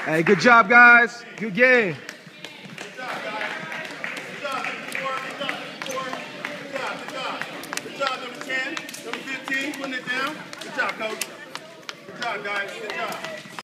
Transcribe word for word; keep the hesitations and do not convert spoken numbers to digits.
Hey, good job, guys. Good game. Good job, guys. Good job, number four. Good job, number four. Good job, good job. Good job, number ten. Number fifteen, putting it down. Good job, coach. Good job, guys. Good job.